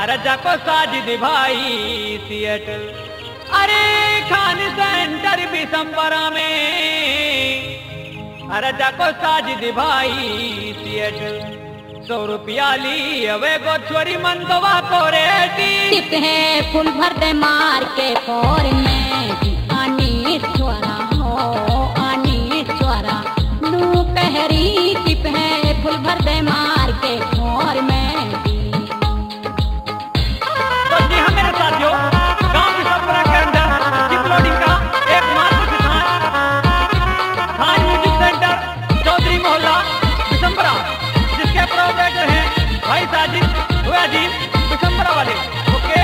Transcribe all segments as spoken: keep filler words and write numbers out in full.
अरे जाको साजिद भाई सिएटल, अरे खान सेंटर बिसंबरा में, अरे जाको साजिद भाई सिएटल, सौ रुपया ली अवे गो छोरी मंदवा को रेटी। टिप है फुल भर दे मार के फोर में, आनी छोरा हो आनी छोरा नू पहरी। टिप है फुल भर दे मार के फोर में। तो जी हाँ मेरे साथियों, गांव बिसंबरा के अंदर जिप लोडिंग का एक मात्र किसान खान म्यूजिक सेंटर चौधरी मोहल्ला बिसंबरा, जिसके प्रोजेक्ट हैं भाई साजिद हुआ जी बिसंबरा वाले। ओके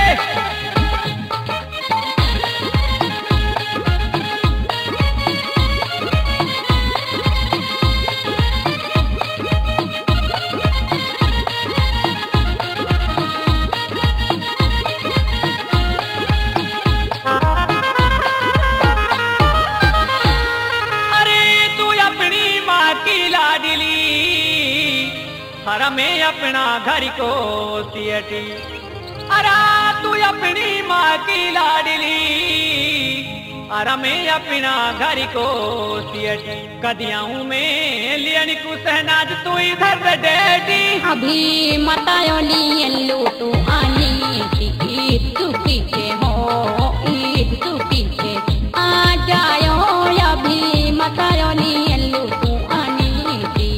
हरा में अपना घर को सियटी, अरा तू अपनी माँ की लाडली, अरा में अपना घर को सियटी। कदियाऊं में लियन को सहनाज तू इधर डेटी। अभी मतायो लियन लूटू आनी ईद तू पीछे हो, ईद तू पीछे आ जायो। अभी मतायो लियन लूटू आनी दी।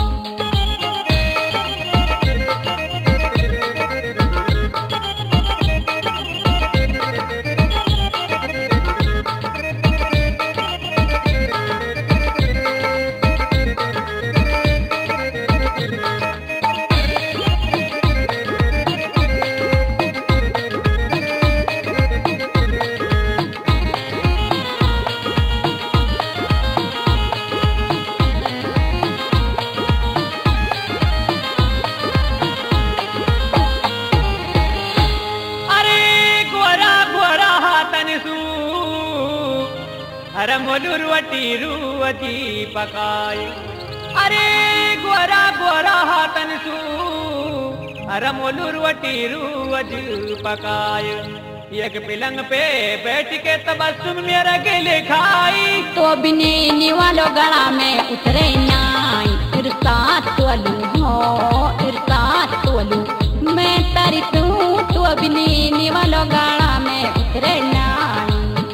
अरे मोलू रुवटी रुवती पकाए, अरे गोरा गोरा हाथन सू, अरे मोलू रुवटी रुवती पकाए। एक पिलंग पे बैठ के तबस्सुम मेरा गिले खाई। तो बिने निवालो गला में उतरे नाई, इरसात तोलू हो इरसात तोलू मैं तारी तू। तो बिने निवालो गला में उतरे नाई।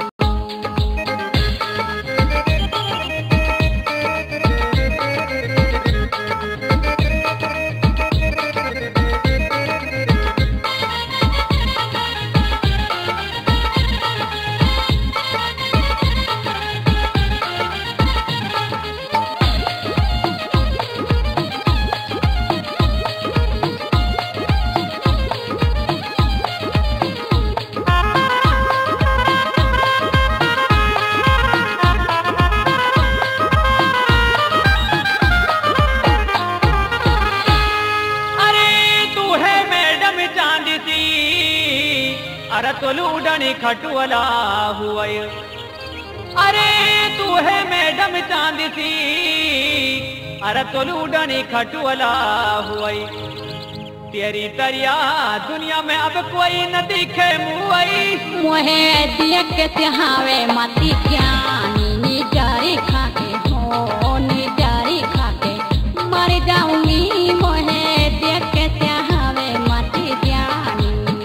अरे तोलू उड़नी खटुअला हुआ, अरे तू है मैडम चांदी सी, अरे तोलू उड़नी खटुअला हुआ। तेरी तरिया दुनिया में अब कोई न दिखे मुआई। मोहे देख के सिहावे मती ज्ञानी, निजारी खाके हो निजारी खाके मर जाऊंगी। मोहे देख के सिहावे मती ज्ञानी।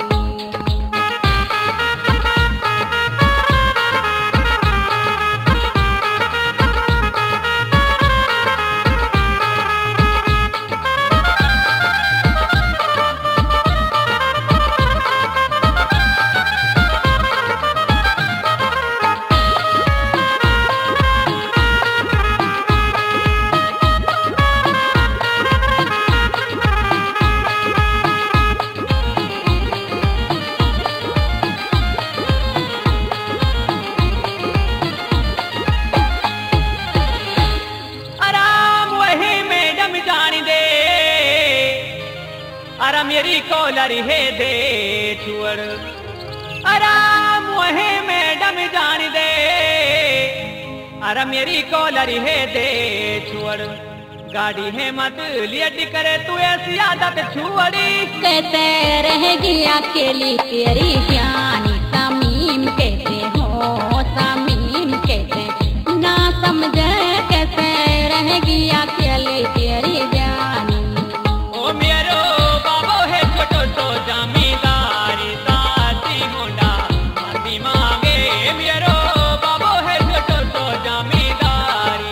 अरे मेरी कॉलर है दे छुअर, अरे मोहे मैडम जान दे, अरे मेरी कॉलर है दे छुअर। गाड़ी है मत लियट करे तू ऐसी आदत छुअरी। कहते रे रहेगी अकेली तेरी जानी। तमीम कहते हो तमीम कहते ना समझे कैसे रहेगी अकेली तेरी जानी। ओ मेरो बाबो है छोटो सो जमींदारी साथी मुंडा माफी मांगे मेरो बाबो है छोटो सो जमींदारी।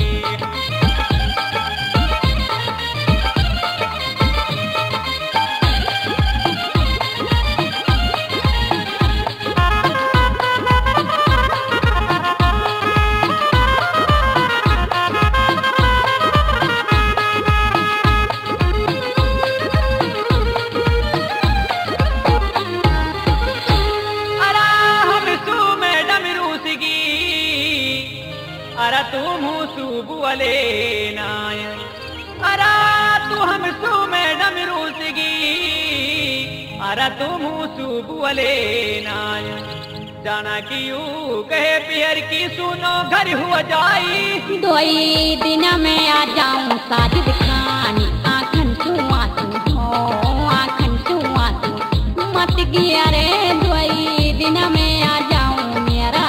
अरा तू मुसु बुअले नाय अरा तू हम सु मैडम रूसगी अरा तू मुसु बुअले नाय जाना कि यू कहे पियर की सुनो घर हुआ जाई। दोई दिन में आ जाऊं साजिद खानी आखन छुआ तू हो आखन छुआ तू मत गिया रे। दोई दिन में आ जाऊं मेरा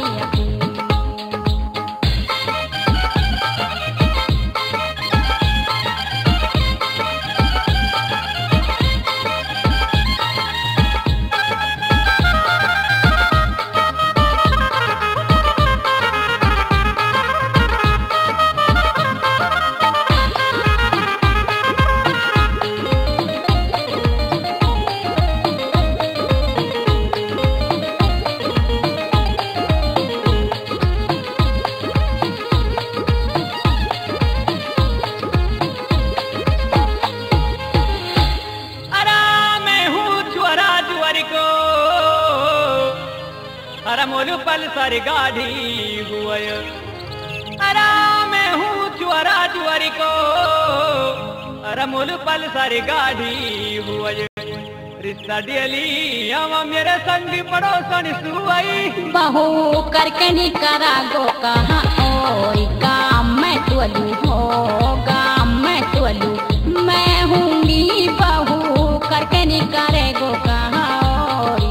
अरा मोलू पल सर गाढ़ी हुआ अरा मैं हूँ चुअरा चुअरी को अरा मोलू पल सर गाढ़ी हुआ रिश्ता दियली हम मेरे संग पड़ोसन सुई। बहू करके नहीं करा गो कहाँ ओई काम मैं टोलू हो काम मैं टोलू मैं हूँगी बहू करके नहीं करे गो कहाँ ओई।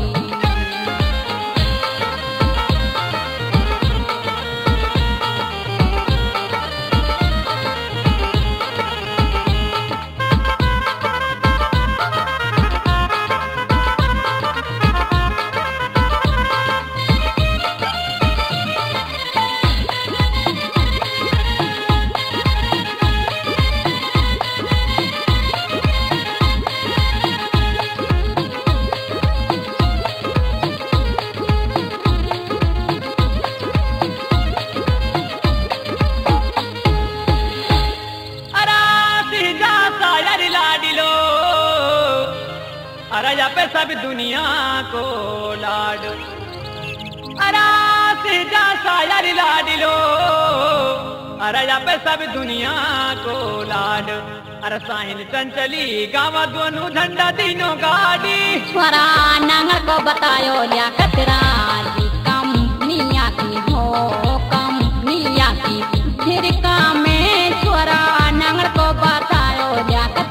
अरा या पे सब दुनिया को लाड अरा सीधा सायर लाडिलो अरा या पे सब दुनिया को लाड अरा साहिल चंचली गावा दोनों झंडा तीनों गाड़ी। स्वरा नांगर को बतायो लिया कतरा कंपनिया की हो कंपनिया की फिर काम में स्वरा नांगर को बतायो लिया